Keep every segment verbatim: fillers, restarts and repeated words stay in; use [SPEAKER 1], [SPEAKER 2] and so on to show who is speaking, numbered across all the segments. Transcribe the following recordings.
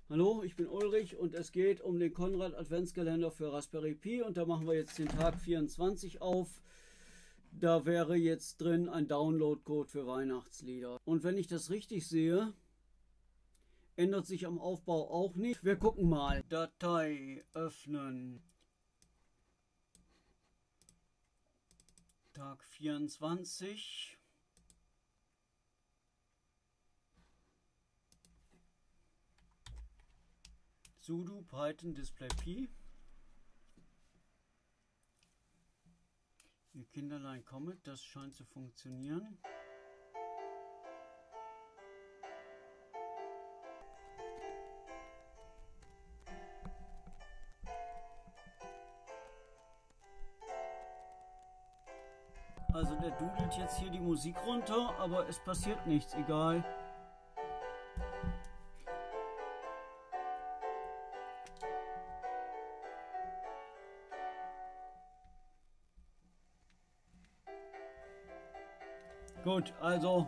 [SPEAKER 1] Hallo, ich bin Ulrich und es geht um den Konrad Adventskalender für Raspberry Pi und da machen wir jetzt den Tag vierundzwanzig auf. Da wäre jetzt drin ein Download-Code für Weihnachtslieder. Und wenn ich das richtig sehe, ändert sich am Aufbau auch nicht. Wir gucken mal. Datei öffnen. Tag vierundzwanzig. Sudo Python Display Pi. Ihr Kinderlein Comet, das scheint zu funktionieren. Also der dudelt jetzt hier die Musik runter, aber es passiert nichts, egal. Gut, also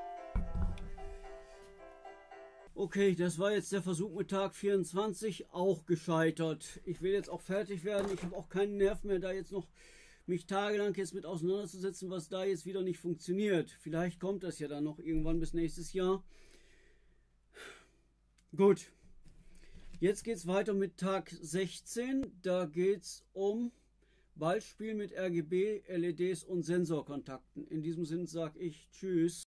[SPEAKER 1] okay, das war jetzt der Versuch mit Tag vierundzwanzig, auch gescheitert. Ich will jetzt auch fertig werden. Ich habe auch keinen Nerv mehr, da jetzt noch mich tagelang jetzt mit auseinanderzusetzen, was da jetzt wieder nicht funktioniert. Vielleicht kommt das ja dann noch irgendwann bis nächstes Jahr. Gut, jetzt geht es weiter mit Tag sechzehn. Da geht es um Ballspiel mit R G B, L E Ds und Sensorkontakten. In diesem Sinn sage ich Tschüss.